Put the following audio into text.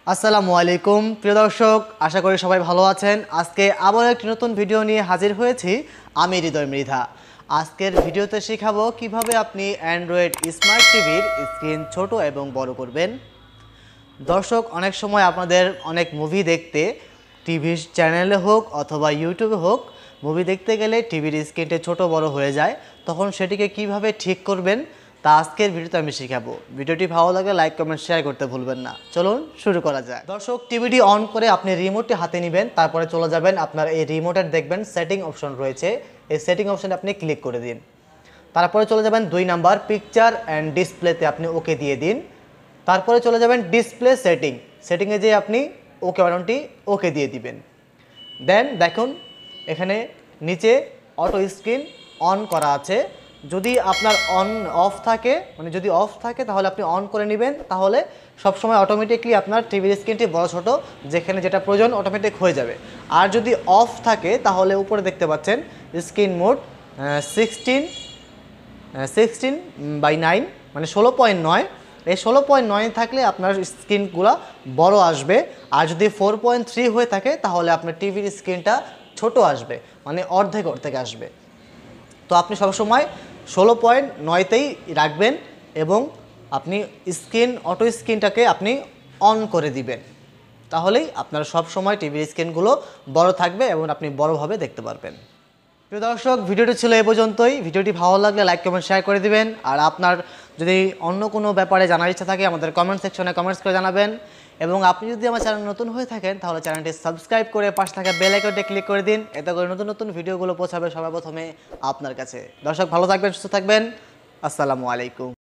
আসসালামু আলাইকুম প্রিয় দর্শক, আশা করি সবাই ভালো আছেন। আজকে আবার একটি নতুন ভিডিও নিয়ে হাজির হয়েছি। আমি হৃদয় মৃধা। আজকের ভিডিওতে শেখাবো কিভাবে আপনি অ্যান্ড্রয়েড স্মার্ট টিভির স্ক্রিন ছোট এবং বড় করবেন। দর্শক, অনেক সময় আপনাদের অনেক মুভি দেখতে টিভির চ্যানেলে হোক অথবা ইউটিউবে হোক, মুভি দেখতে গেলে টিভির স্ক্রিনটা ছোট বড় হয়ে যায়। তখন সেটিকে কিভাবে ঠিক করবেন তা আজকের ভিডিওতে আমি শেখাবো। ভিডিওটি ভালো লাগলে লাইক কমেন্ট শেয়ার করতে ভুলবেন না। চলুন শুরু করা যায়। দর্শক, টিভিটি অন করে আপনি রিমোটটি হাতে নেবেন, তারপরে চলে যাবেন আপনার এই রিমোটের দেখবেন সেটিং অপশন রয়েছে, এই সেটিং অপশনে আপনি ক্লিক করে দিন। তারপরে চলে যাবেন 2 নাম্বার পিকচার অ্যান্ড ডিসপ্লেতে আপনি ওকে দিয়ে দিন। তারপরে চলে যাবেন ডিসপ্লে সেটিংয়ে যেয়ে আপনি ওকে বাটনটি ওকে দিয়ে দিবেন। দেন দেখুন এখানে নিচে অটো স্ক্রিন অন করা আছে। যদি আপনার অন অফ থাকে, মানে যদি অফ থাকে তাহলে আপনি অন করে নেবেন, তাহলে সবসময় অটোমেটিকলি আপনার টিভির স্ক্রিনটি বড় ছোটো যেখানে যেটা প্রয়োজন অটোমেটিক হয়ে যাবে। আর যদি অফ থাকে তাহলে উপরে দেখতে পাচ্ছেন স্ক্রিন মোড 16:9 মানে 16.9, এই 16.9 থাকলে আপনার স্ক্রিনগুলো বড় আসবে। আর যদি 4.3 হয়ে থাকে তাহলে আপনার টিভির স্ক্রিনটা ছোট আসবে, মানে অর্ধেক আসবে। তো আপনি সবসময় 16.9তেই রাখবেন এবং আপনি অটো স্ক্রিনটাকে আপনি অন করে দিবেন, তাহলেই আপনার সবসময় টিভির স্ক্রিনগুলো বড় থাকবে এবং আপনি বড়োভাবে দেখতে পারবেন। প্রিয় দর্শক, ভিডিওটি ছিল এ পর্যন্তই। ভিডিওটি ভালো লাগলে লাইক কমেন্ট শেয়ার করে দিবেন। আর আপনার যদি অন্য কোনো ব্যাপারে জানার ইচ্ছা থাকে আমাদের কমেন্ট সেকশনে কমেন্টস করে জানাবেন। এবং আপনি যদি আমার চ্যানেল নতুন হয়ে থাকেন তাহলে চ্যানেলটি সাবস্ক্রাইব করে পাশে থাকা বেল আইকনটি ক্লিক করে দিন, এতে করে নতুন নতুন ভিডিওগুলো পৌঁছাবে সবার প্রথমে আপনার কাছে। দর্শক, ভালো থাকবেন, সুস্থ থাকবেন। আসসালামু আলাইকুম।